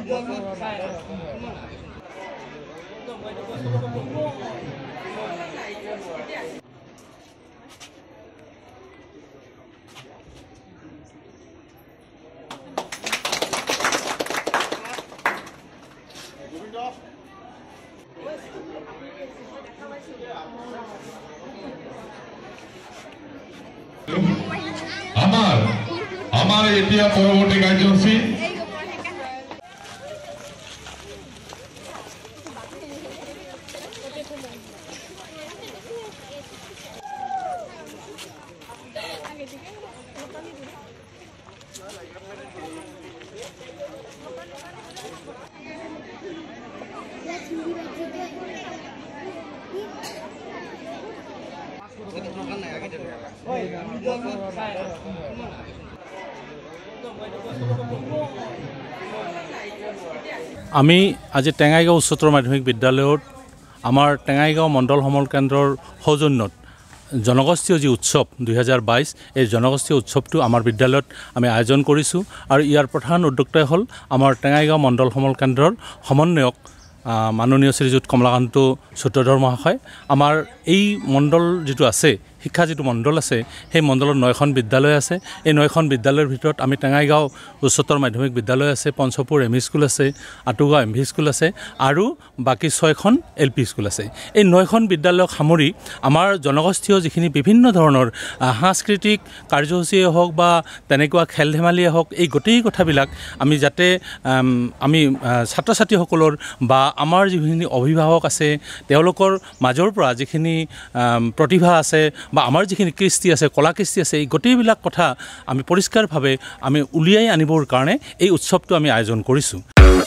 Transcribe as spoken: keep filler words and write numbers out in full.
আমার আমার এতিয়া পরবর্তী কার্যসূচী আমি আজি টেঙাইগাঁও উচ্চতৰ মাধ্যমিক বিদ্যালয়ত আমাৰ টেঙাইগাঁও মণ্ডল সমল কেন্দ্ৰৰ সৌজন্যত জনগোষ্ঠীয় যি উৎসৱ দুই হাজাৰ বাইছ এই জনগোষ্ঠীয় উৎসৱটো আমাৰ বিদ্যালয়ত আমি আয়োজন কৰিছোঁ আৰু ইয়াৰ প্ৰধান উদ্যোক্তাই হ'ল আমাৰ টেঙাইগাঁও মণ্ডল সমল কেন্দ্ৰৰ সমন্বয়ক মাননীয় শ্ৰীযুত কমলাকান্ত সূত্ৰধৰ মহাশয়। আমাৰ এই মণ্ডল যিটো আছে শিক্ষা যিটো মণ্ডল আছে সেই মণ্ডলত নয়খন বিদ্যালয় আছে। এই নয়খন বিদ্যালয়ৰ ভিতৰত আমি টেঙাইগাঁও উচ্চতৰ মাধ্যমিক বিদ্যালয় আছে, পঞ্চপুৰ এম ই স্কুল আছে, আটুগাঁও এম ভি স্কুল আছে আৰু বাকী ছয়খন এল পি স্কুল আছে। এই নয়খন বিদ্যালয়ক সামৰি আমাৰ জনগোষ্ঠীয় যিখিনি বিভিন্ন ধৰণৰ সাংস্কৃতিক কাৰ্যসূচীয়ে হওক বা তেনেকুৱা খেল ধেমালিয়ে হওক এই গোটেই কথাবিলাক আমি যাতে আমি ছাত্ৰ ছাত্ৰীসকলৰ বা আমাৰ যিখিনি অভিভাৱক আছে তেওঁলোকৰ মাজৰ পৰা যিখিনি প্ৰতিভা আছে বা আমাৰ যিখিনি কৃষ্টি আছে কলা কৃষ্টি আছে এই গোটেইবিলাক কথা আমি পৰিষ্কাৰভাৱে আমি উলিয়াই আনিবৰ কাৰণে এই উৎসৱটো আমি আয়োজন কৰিছোঁ।